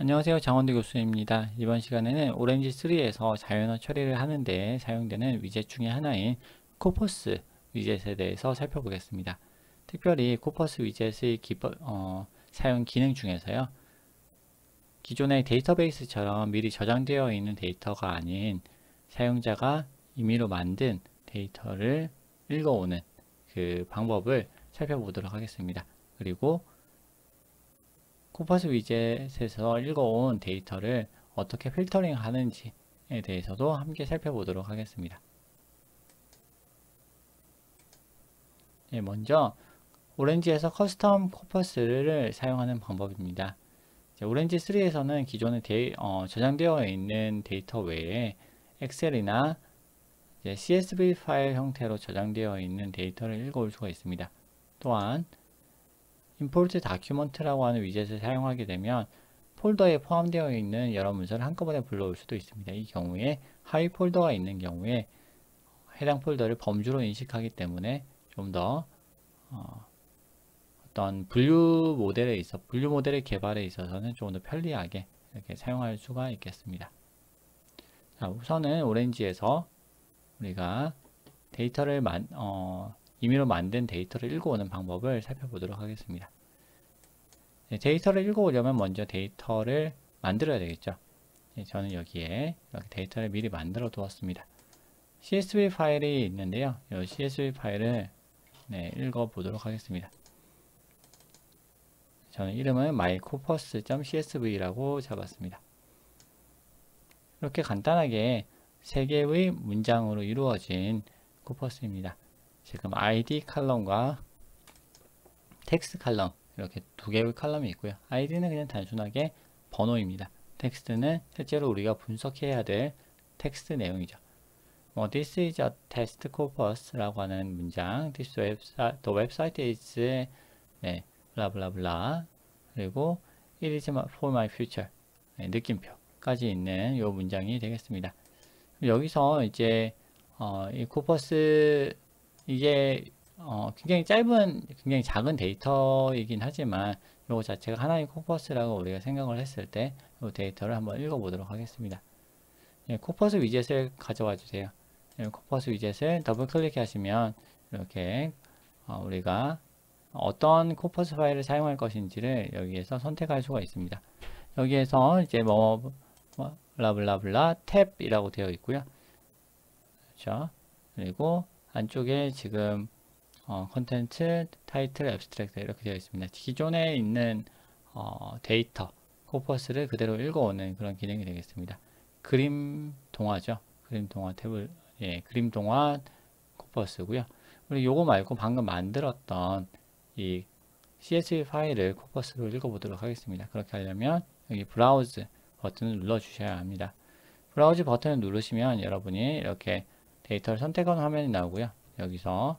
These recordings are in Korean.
안녕하세요. 장원대 교수입니다. 이번 시간에는 오렌지 3에서 자연어 처리를 하는데 사용되는 위젯 중에 하나인 코퍼스 위젯에 대해서 살펴보겠습니다. 특별히 코퍼스 위젯의 사용 기능 중에서요. 기존의 데이터베이스처럼 미리 저장되어 있는 데이터가 아닌 사용자가 임의로 만든 데이터를 읽어오는 그 방법을 살펴보도록 하겠습니다. 그리고 코퍼스 위젯에서 읽어온 데이터를 어떻게 필터링 하는지에 대해서도 함께 살펴보도록 하겠습니다. 먼저 오렌지에서 커스텀 코퍼스를 사용하는 방법입니다. 오렌지 3에서는 기존에 저장되어 있는 데이터 외에 엑셀이나 CSV 파일 형태로 저장되어 있는 데이터를 읽어올 수가 있습니다. 또한 import document라고 하는 위젯을 사용하게 되면 폴더에 포함되어 있는 여러 문서를 한꺼번에 불러올 수도 있습니다. 이 경우에 하위 폴더가 있는 경우에 해당 폴더를 범주로 인식하기 때문에 좀 더 어떤 분류 모델의 개발에 있어서는 좀 더 편리하게 이렇게 사용할 수가 있겠습니다. 자, 우선은 오렌지에서 우리가 임의로 만든 데이터를 읽어오는 방법을 살펴보도록 하겠습니다. 데이터를 읽어오려면 먼저 데이터를 만들어야 되겠죠. 저는 여기에 이렇게 데이터를 미리 만들어 두었습니다. CSV 파일이 있는데요. 이 CSV 파일을 읽어보도록 하겠습니다. 저는 이름은 mycorpus.csv라고 잡았습니다. 이렇게 간단하게 3개의 문장으로 이루어진 코퍼스입니다. 지금 ID 칼럼과 텍스트 칼럼 이렇게 2개의 칼럼이 있고요. ID는 그냥 단순하게 번호입니다. 텍스트는 실제로 우리가 분석해야 될 텍스트 내용이죠. This is a test corpus 라고 하는 문장 the website is 블라블라블라 그리고 it is for my future 느낌표까지 있는 이 문장이 되겠습니다. 여기서 이제 이 코퍼스 이게 굉장히 굉장히 작은 데이터이긴 하지만 이거 자체가 하나의 코퍼스라고 우리가 생각을 했을 때 이 데이터를 한번 읽어보도록 하겠습니다. 코퍼스 위젯을 가져와 주세요. 코퍼스 위젯을 더블 클릭하시면 이렇게 우리가 어떤 코퍼스 파일을 사용할 것인지를 여기에서 선택할 수가 있습니다. 여기에서 이제 블라블라블라 탭이라고 되어 있고요. 그렇죠? 그리고 안쪽에 지금 컨텐츠, 타이틀, 앱스트랙트 이렇게 되어 있습니다. 기존에 있는 데이터, 코퍼스를 그대로 읽어오는 그런 기능이 되겠습니다. 그림 동화죠. 그림 동화 탭을 그림 동화 코퍼스고요. 그리고 요거 말고 방금 만들었던 이 CSV 파일을 코퍼스로 읽어보도록 하겠습니다. 그렇게 하려면 여기 브라우즈 버튼을 눌러 주셔야 합니다. 브라우즈 버튼을 누르시면 여러분이 이렇게 데이터를 선택하는 화면이 나오고요. 여기서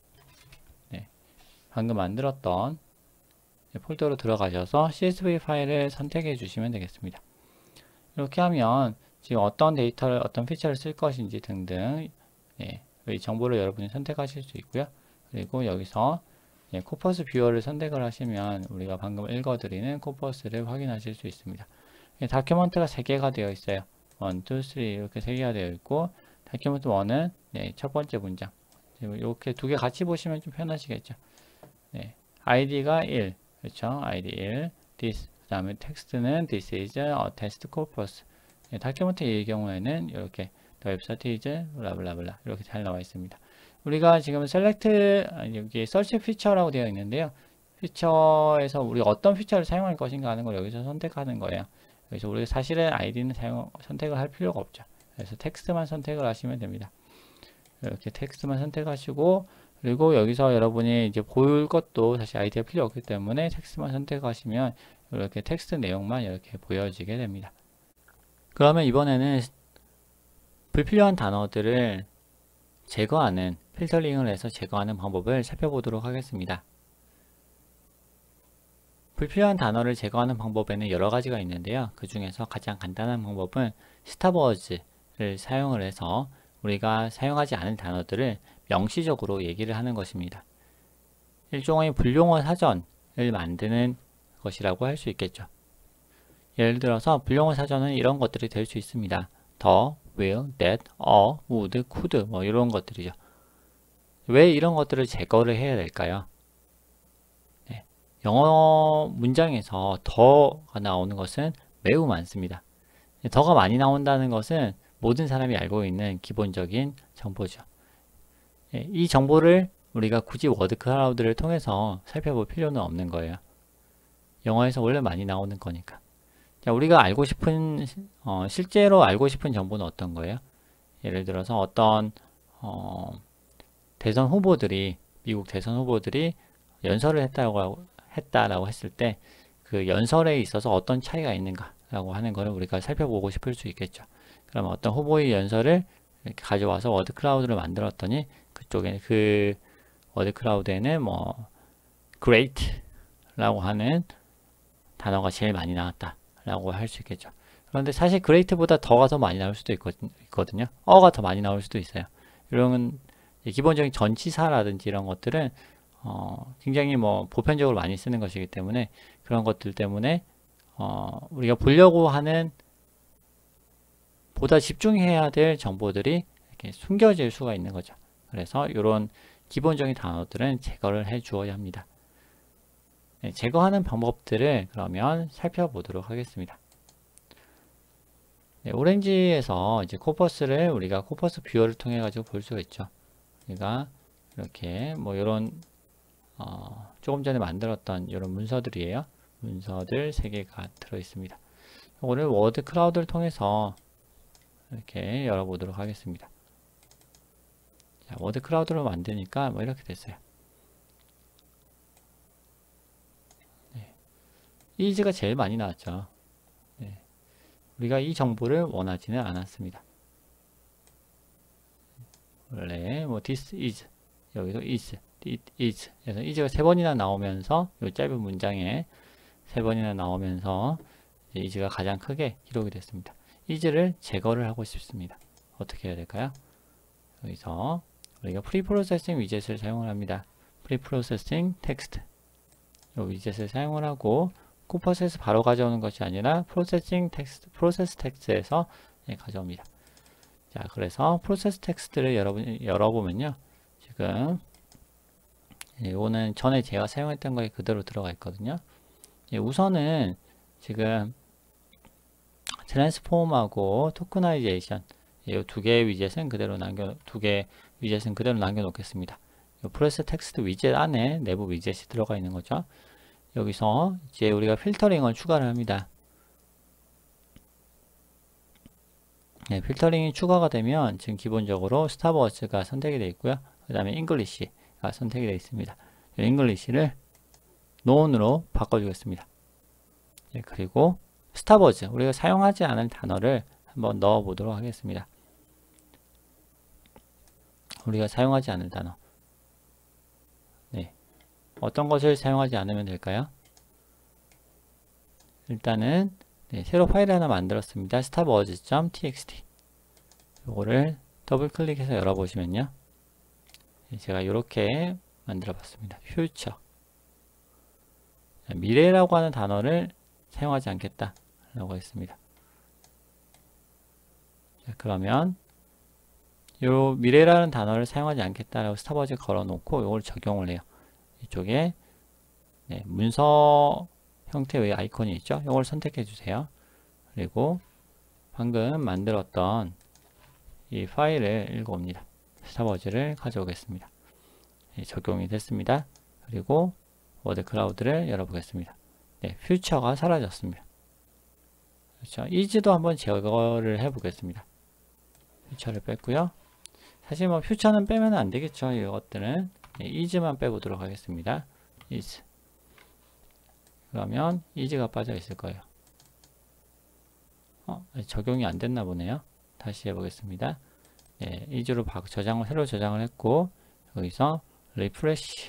방금 만들었던 폴더로 들어가셔서 CSV 파일을 선택해 주시면 되겠습니다. 이렇게 하면 지금 어떤 데이터를 어떤 피처를 쓸 것인지 등등 이 정보를 여러분이 선택하실 수 있고요. 그리고 여기서 코퍼스 뷰어를 선택을 하시면 우리가 방금 읽어드리는 코퍼스를 확인하실 수 있습니다. 다큐먼트가 3개가 되어 있어요. 1, 2, 3 이렇게 3개가 되어 있고 다큐먼트 1은 첫 번째 문장 이렇게 2개 같이 보시면 좀 편하시겠죠. id가 1 그렇죠. id 1 this 그 다음에 텍스트는 this is a test corpus 다큐먼트의 경우에는 이렇게 the website is 블라블라블라 이렇게 잘 나와 있습니다. 우리가 지금 select 여기 search feature라고 되어 있는데요. 피처에서 우리가 어떤 피처를 사용할 것인가 하는 걸 여기서 선택하는 거예요. 그래서 우리가 사실은 id는 선택을 할 필요가 없죠. 그래서 텍스트만 선택을 하시면 됩니다. 이렇게 텍스트만 선택하시고 그리고 여기서 여러분이 이제 볼 것도 사실 id가 필요 없기 때문에 텍스트만 선택하시면 이렇게 텍스트 내용만 이렇게 보여지게 됩니다. 그러면 이번에는 불필요한 단어들을 제거하는 필터링을 해서 제거하는 방법을 살펴보도록 하겠습니다. 불필요한 단어를 제거하는 방법에는 여러 가지가 있는데요. 그 중에서 가장 간단한 방법은 스탑워즈를 사용을 해서 우리가 사용하지 않은 단어들을 명시적으로 얘기를 하는 것입니다. 일종의 불용어 사전을 만드는 것이라고 할 수 있겠죠. 예를 들어서 불량어 사전은 이런 것들이 될 수 있습니다. the, will, that, would, could 뭐 이런 것들이죠. 왜 이런 것들을 제거를 해야 될까요? 네. 영어 문장에서 더가 나오는 것은 매우 많습니다. 더가 많이 나온다는 것은 모든 사람이 알고 있는 기본적인 정보죠. 이 정보를 우리가 굳이 워드 클라우드를 통해서 살펴볼 필요는 없는 거예요. 영어에서 원래 많이 나오는 거니까. 자, 우리가 알고 싶은 실제로 알고 싶은 정보는 어떤 거예요? 예를 들어서 어떤 대선 후보들이 미국 대선 후보들이 연설을 했다라고 했을 때 그 연설에 있어서 어떤 차이가 있는가라고 하는 것을 우리가 살펴보고 싶을 수 있겠죠. 그러면 어떤 후보의 연설을 이렇게 가져와서 워드 클라우드를 만들었더니 그쪽에 그 워드 클라우드에는 뭐 great라고 하는 단어가 제일 많이 나왔다라고 할 수 있겠죠. 그런데 사실 great보다 더가 더 많이 나올 수도 있거든요. 어가 더 많이 나올 수도 있어요. 이런 기본적인 전치사라든지 이런 것들은 굉장히 뭐 보편적으로 많이 쓰는 것이기 때문에 그런 것들 때문에 우리가 보려고 하는 보다 집중해야 될 정보들이 이렇게 숨겨질 수가 있는 거죠. 그래서 이런 기본적인 단어들은 제거를 해 주어야 합니다. 네, 제거하는 방법들을 그러면 살펴보도록 하겠습니다. 네, 오렌지에서 이제 코퍼스를 우리가 코퍼스 뷰어를 통해 가지고 볼 수가 있죠. 우리가 이렇게 뭐 이런 조금 전에 만들었던 이런 문서들이에요. 문서들 3개가 들어 있습니다. 이거를 워드 클라우드를 통해서 이렇게 열어보도록 하겠습니다. 자, 워드 클라우드로 만드니까 뭐 이렇게 됐어요. 네. is가 제일 많이 나왔죠. 네. 우리가 이 정보를 원하지는 않았습니다. 원래 뭐 this is 여기도 is, it is 그래서 is가 3번이나 나오면서 이 짧은 문장에 3번이나 나오면서 is가 가장 크게 기록이 됐습니다. is를 제거를 하고 싶습니다. 어떻게 해야 될까요? 여기서 우리가 프리프로세싱 위젯을 사용을 합니다. 프리프로세싱 텍스트 이 위젯을 사용을 하고 코퍼스에서 바로 가져오는 것이 아니라 프로세싱 텍스트, 프로세스 텍스트에서 가져옵니다. 자, 그래서 프로세스 텍스트를 열어보면요. 지금 이거는 전에 제가 사용했던 거에 그대로 들어가 있거든요. 우선은 지금 트랜스폼하고 토크나이제이션 이 두 개의 위젯은 그대로 남겨놓겠습니다. 프로세스 텍스트 위젯 안에 내부 위젯이 들어가 있는 거죠. 여기서 이제 우리가 필터링을 추가를 합니다. 네, 필터링이 추가가 되면 지금 기본적으로 스타버즈가 선택이 되어 있고요. 그 다음에 잉글리시가 선택이 되어 있습니다. 잉글리시를 논으로 바꿔주겠습니다. 네, 그리고 스타버즈 우리가 사용하지 않은 단어를 한번 넣어 보도록 하겠습니다. 우리가 사용하지 않을 단어. 네. 어떤 것을 사용하지 않으면 될까요? 일단은 네, 새로 파일을 하나 만들었습니다. starbuds.txt 요거를 더블 클릭해서 열어보시면요. 네, 제가 이렇게 만들어 봤습니다. future 미래라고 하는 단어를 사용하지 않겠다 라고 했습니다. 자, 그러면 요 미래라는 단어를 사용하지 않겠다라고 스타버즈에 걸어 놓고 요걸 적용을 해요. 이쪽에 네, 문서 형태의 아이콘이 있죠. 요걸 선택해 주세요. 그리고 방금 만들었던 이 파일을 읽어옵니다. 스타버즈를 가져오겠습니다. 네, 적용이 됐습니다. 그리고 워드 클라우드를 열어보겠습니다. 네, 퓨처가 사라졌습니다. 그렇죠. is도 한번 제거를 해보겠습니다. 퓨처를 뺐고요. 사실 뭐 퓨처는 빼면 안 되겠죠. 이것들은 네, is만 빼보도록 하겠습니다. is 그러면 is가 빠져 있을 거예요. 적용이 안 됐나 보네요. 다시 해보겠습니다. 네, is로 새로 저장을 했고 여기서 refresh를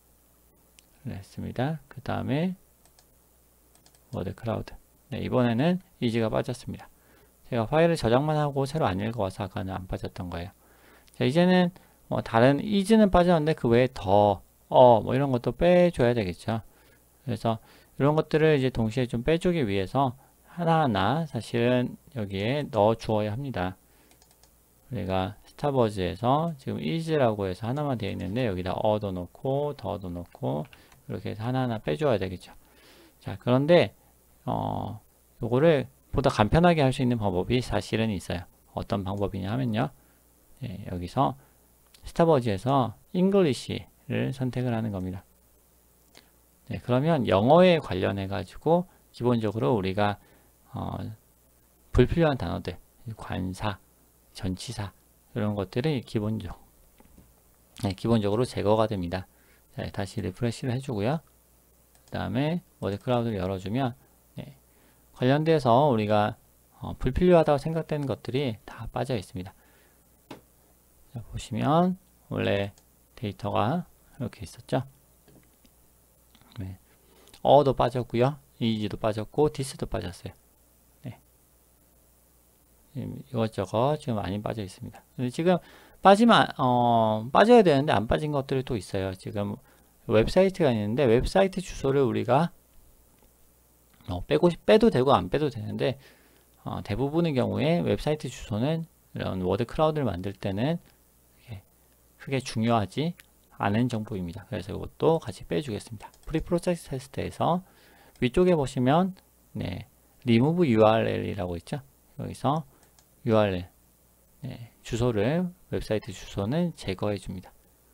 했습니다. 그 다음에 워드 클라우드 네, 이번에는 is가 빠졌습니다. 제가 파일을 저장만 하고 새로 안 읽어와서 아까는 안 빠졌던 거예요. 자, 이제는 뭐 다른 is는 빠졌는데 그 외에 뭐 이런 것도 빼줘야 되겠죠. 그래서 이런 것들을 이제 동시에 좀 빼주기 위해서 하나하나 사실은 여기에 넣어 주어야 합니다. 우리가 스타버즈에서 지금 is라고 해서 하나만 되어 있는데 여기다 어도 넣고 더도 넣고 이렇게 해서 하나하나 빼줘야 되겠죠. 자, 그런데 요거를 보다 간편하게 할 수 있는 방법이 사실은 있어요. 어떤 방법이냐 하면요. 네, 여기서 스타버즈에서 English를 선택을 하는 겁니다. 네, 그러면 영어에 관련해 가지고 기본적으로 우리가 불필요한 단어들, 관사, 전치사 이런 것들이 기본적으로 제거가 됩니다. 자, 다시 리프레시를 해주고요. 그 다음에 워드 클라우드를 열어주면 관련돼서 우리가 불필요하다고 생각되는 것들이 다 빠져 있습니다. 자, 보시면 원래 데이터가 이렇게 있었죠. 네. 어도 빠졌고요. 이지도 빠졌고 디스도 빠졌어요. 네. 이것저것 지금 많이 빠져 있습니다. 지금 빠져야 되는데 안 빠진 것들이 또 있어요. 지금 웹사이트가 있는데 웹사이트 주소를 우리가 빼도 되고 안 빼도 되는데 대부분의 경우에 웹사이트 주소는 이런 워드 클라우드를 만들 때는 크게 중요하지 않은 정보입니다. 그래서 이것도 같이 빼주겠습니다. 프리프로세스 테스트에서 위쪽에 보시면 remove URL이라고 있죠. 여기서 URL 주소를 웹사이트 주소는 제거해 줍니다.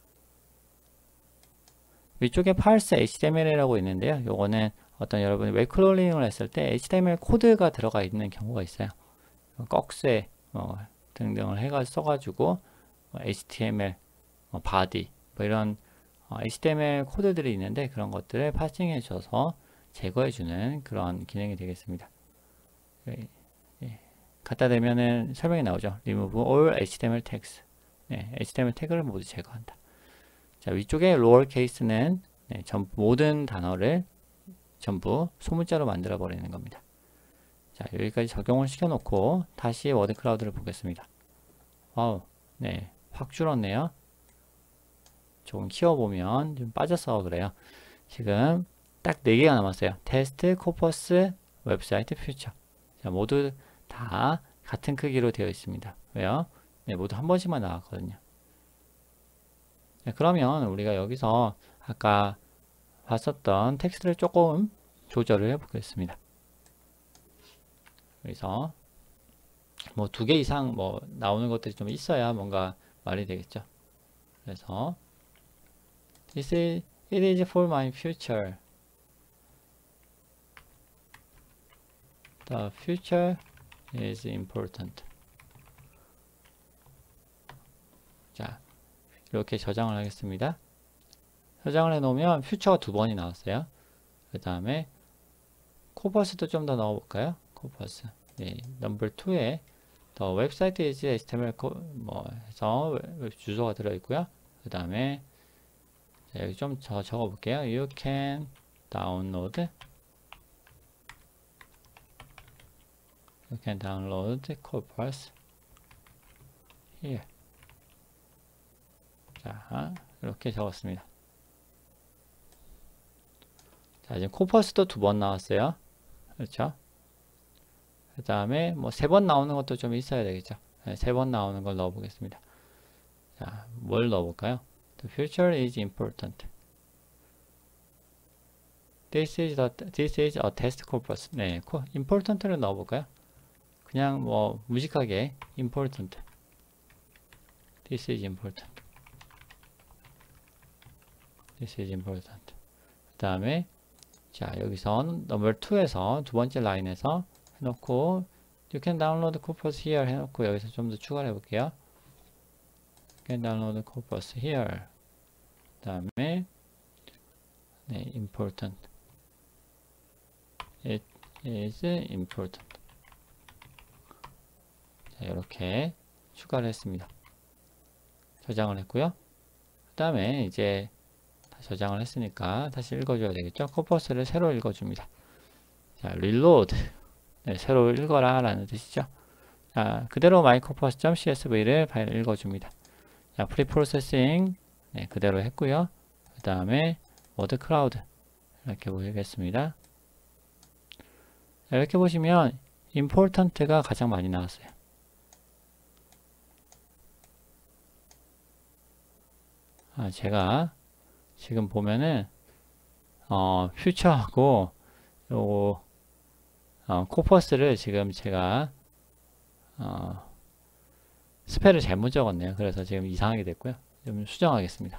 위쪽에 parse HTML이라고 있는데요. 요거는 어떤 여러분이 웹 크롤링을 했을 때 HTML 코드가 들어가 있는 경우가 있어요. 꺽쇠 등등을 해가지고 써가지고 HTML, body 이런 HTML 코드들이 있는데 그런 것들을 파싱해 줘서 제거해주는 그런 기능이 되겠습니다. 갖다 대면은 설명이 나오죠. Remove all HTML tags. HTML 태그를 모두 제거한다. 자, 위쪽에 lower case는 모든 단어를 전부 소문자로 만들어 버리는 겁니다. 자, 여기까지 적용을 시켜놓고 다시 워드 클라우드를 보겠습니다. 와우, 확 줄었네요. 조금 키워보면 좀 빠져서 그래요. 지금 딱 4개가 남았어요. 테스트, 코퍼스, 웹사이트, 퓨처. 자, 모두 다 같은 크기로 되어 있습니다. 왜요? 모두 한 번씩만 나왔거든요. 자, 그러면 우리가 여기서 아까 봤었던 텍스트를 조금 조절을 해 보겠습니다. 그래서 뭐 2개 이상 나오는 것들이 좀 있어야 뭔가 말이 되겠죠. 그래서 it is for my future. The future is important. 자, 이렇게 저장을 하겠습니다. 저장을 해 놓으면 퓨처가 2번이 나왔어요. 그 다음에 코퍼스도 좀 더 넣어 볼까요? 코퍼스. 넘버 2에 더 웹사이트 is HTML 해서 주소가 들어 있고요. 그 다음에 여기 좀 더 적어 볼게요. You can download corpus here. 자, 이렇게 적었습니다. 자, 지금 코퍼스도 2번 나왔어요. 그렇죠? 그 다음에 3번 나오는 것도 좀 있어야 되겠죠. 3번 나오는 걸 넣어 보겠습니다. 자, 뭘 넣어 볼까요? The future is important. This is a test corpus. important를 넣어 볼까요? 그냥 무식하게 important. This is important. This is important. 그 다음에 자, 여기서 넘버 2에서 2번째 라인에서 해놓고 You can download corpus here 해놓고 여기서 좀 더 추가를 해볼게요. You can download corpus here. 그 다음에 important. It is important. 자, 이렇게 추가를 했습니다. 저장을 했고요. 그 다음에 이제 저장을 했으니까 다시 읽어줘야 되겠죠. 코퍼스를 새로 읽어줍니다. 자, reload. 새로 읽어라 라는 뜻이죠. 자, 그대로 mycorpus.csv를 파일을 읽어줍니다. 자, preprocessing 그대로 했고요. 그 다음에 워드 클라우드 이렇게 보이겠습니다. 이렇게 보시면 important가 가장 많이 나왔어요. 제가 지금 보면은 퓨처하고 요거 코퍼스를 지금 제가 스펠을 잘못 적었네요. 그래서 지금 이상하게 됐고요. 좀 수정하겠습니다.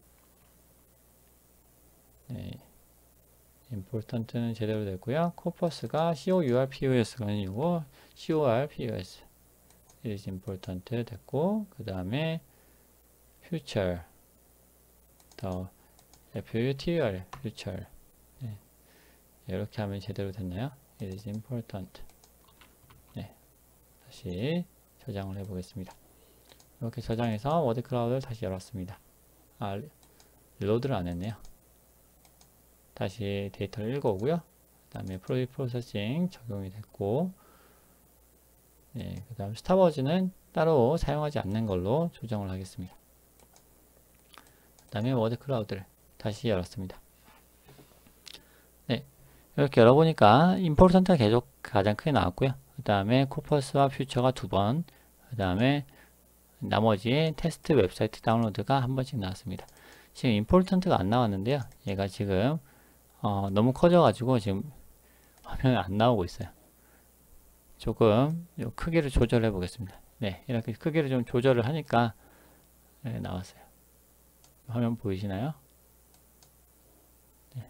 네. important는 제대로 됐고요. 코퍼스가 COURPOS가 아니고 CORPOS is important 됐고, 그 다음에 future 더 FUTUR future. 네. 이렇게 하면 제대로 됐나요? It is important. 네. 다시 저장을 해보겠습니다. 이렇게 저장해서 워드 클라우드를 다시 열었습니다. 리로드를 안 했네요. 다시 데이터를 읽어오고요. 그 다음에 프로세싱 적용이 됐고, 네, 그 다음 스타버즈는 따로 사용하지 않는 걸로 조정을 하겠습니다. 그 다음에 워드 클라우드를 다시 열었습니다. 네, 이렇게 열어보니까 임포턴트가 계속 가장 크게 나왔고요. 그 다음에 코퍼스와 퓨처가 2번, 그 다음에 나머지 테스트 웹사이트 다운로드가 한 번씩 나왔습니다. 지금 임포턴트가 안 나왔는데요. 얘가 지금 너무 커져가지고 지금 화면에 안 나오고 있어요. 조금 요 크기를 조절해 보겠습니다. 네, 이렇게 크기를 좀 조절을 하니까 네, 나왔어요. 화면 보이시나요? 네.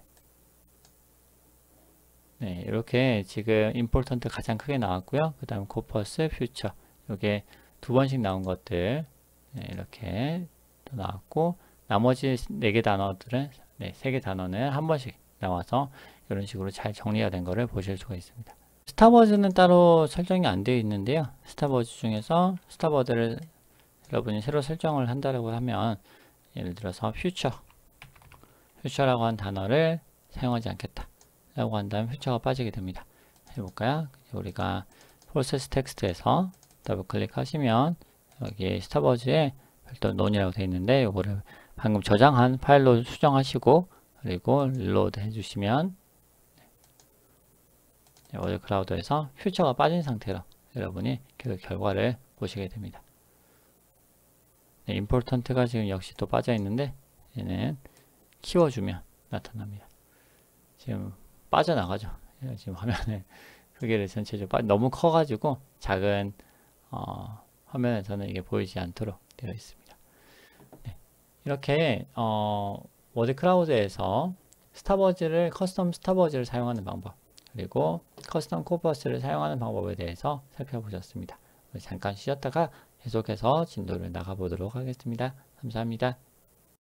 네, 이렇게 지금 임포턴트 가장 크게 나왔고요. 그 다음 코퍼스, 퓨처 요게 2번씩 나온 것들 네, 이렇게 또 나왔고, 나머지 4개 단어들은 3개 단어는 한 번씩 나와서 이런 식으로 잘 정리가 된 거를 보실 수가 있습니다. 스타버즈는 따로 설정이 안 되어 있는데요. 스타버즈 중에서 스타버즈를 여러분이 새로 설정을 한다고 하면, 예를 들어서 퓨처라고 한 단어를 사용하지 않겠다 라고 한다면 퓨처가 빠지게 됩니다. 해볼까요? 우리가 프로세스 텍스트에서 더블 클릭하시면 여기 스타버즈에 별도 논이라고 되어 있는데, 이거를 방금 저장한 파일로 수정하시고 그리고 릴로드 해주시면 워드 클라우드에서 퓨처가 빠진 상태로 여러분이 그 결과를 보시게 됩니다. 네, 임포턴트가 지금 역시 또 빠져 있는데, 얘는 키워주면 나타납니다. 지금 빠져나가죠. 지금 화면에 크기를 전체적으로 너무 커가지고 작은 화면에서는 이게 보이지 않도록 되어 있습니다. 네, 이렇게 워드 클라우드에서 스타버즈를 커스텀 스타버즈를 사용하는 방법, 그리고 커스텀 코퍼스를 사용하는 방법에 대해서 살펴보셨습니다. 잠깐 쉬었다가 계속해서 진도를 나가보도록 하겠습니다. 감사합니다.